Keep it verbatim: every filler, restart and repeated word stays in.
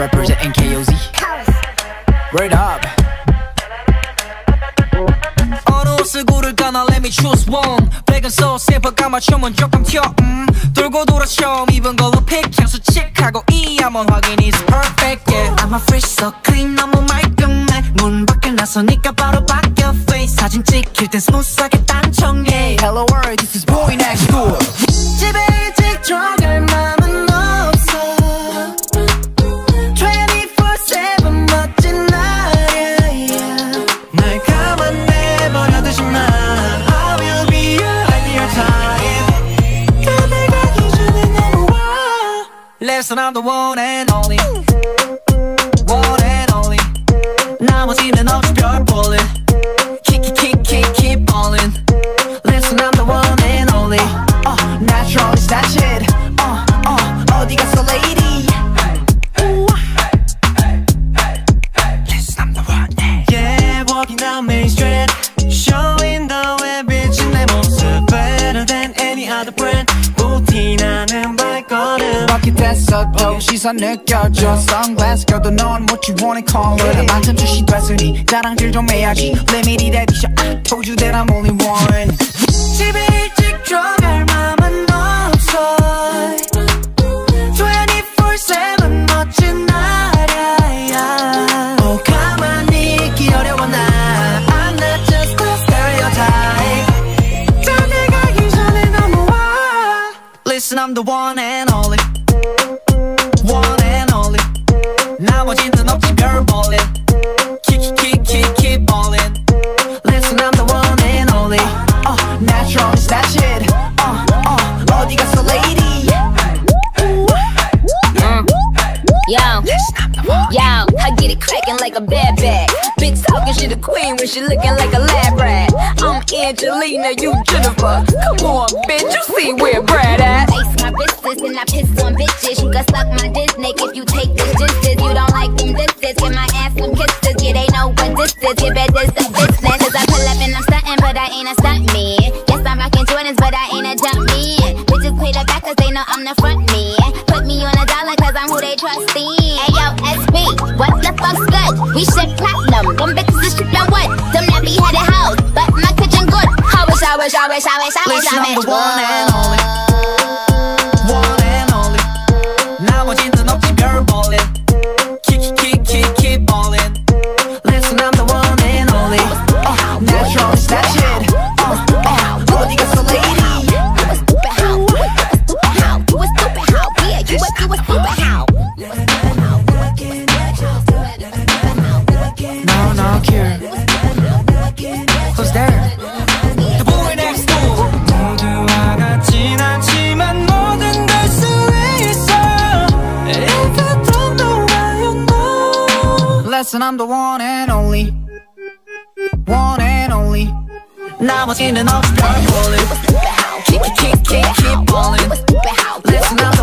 represent N K O Z. Word up. 어느 옷을 고를까나 let me choose one. Black and soul simple 까맞춤은 조금 튀어 음. 돌고 돌아 처음 입은 걸로 pick 향수 칙하고 이 한번 확인 is perfect yeah. I'm a fresh so clean 너무 말끔해 문 밖을 나서니까 바로 바뀌어 face 사진 찍힐 땐 스무스하게 단청해 Hello world this is boy next door. 집에 일찍 들어갈 맘은 없어 twenty-four seven 멋진 날이야 yeah. 날 가만 내버려두지 마 I will be your ideal type 그대 가기 전에 넘어와 Listen I'm the one and only One and only 나머지는 없이 별 볼래 Keep keep keep keep keep ballin' Listen I'm the one and only uh, Natural is that shit uh, uh, 어디 갔어 lady Listen I'm the one and Yeah walking down Main Street Showing the way 비친 내 모습 Better than any other brand 부티나는 발걸음 바퀴됐어도 시선 느껴져 Sunglass 껴도 넌 what you wanna call it 만점 출시됐으니 자랑질 좀 해야지 Limit이 대비셔 I told you that I'm only one 집에 일찍 들어갈 맘은 없어 twenty-four seven 멋진 날이야 Oh 가만히 있기 어려워 나 I'm not just a stereotype 딴데 가기 전에 넘어와 Listen I'm the one and only One and only 나머지는 없지 별 볼래 Keep keep keep keep ballin' Listen I'm the one and only uh, Natural is that shit uh, uh, 어디 갔어 lady uh, Yo, yo, I get it crackin' like a bad bag Bitch talking, she the queen when she looking like a lab rat I'm Angelina, you Jennifer Come on, bitch, you see where Brad at Ice my wristless and I piss on bitches You can suck my dick snake if you take this distance You don't like them disses, give my ass some kisses Yeah, they know what this is, give it this the business Cause I pull up and I'm stuntin', but I ain't a stunt man Yes, I'm rockin' Jordans, but I ain't a jump man Bitches play the back cause they know I'm the front man Put me on a dollar cause I'm who they trust in Ayo, S B, what the fuck's good? We shit platinum, them bitches is shit what? Them nappy headed hoes, but my kitchen good I wish, I wish, I wish, I wish, I wish, I wish Listen, I'm the one and only One and only 나머지는 없지 별 볼래 Keep keep keep keep ballin' Listen I'm the one and only uh, Natural is that shit uh, uh, 어디 갔어 lady You a stupid hoe, you a stupid hoe, you a stupid hoe, yeah, you a, you a stupid hoe No, no, cure Who's there? The boy next door 모두와 같진 않지만 모든 걸 수 있어 If you don't know why you know Listen, I'm the one and only One and only 나머지는 없이 별 볼래 Keep, keep, keep, keep ballin' Listen, I'm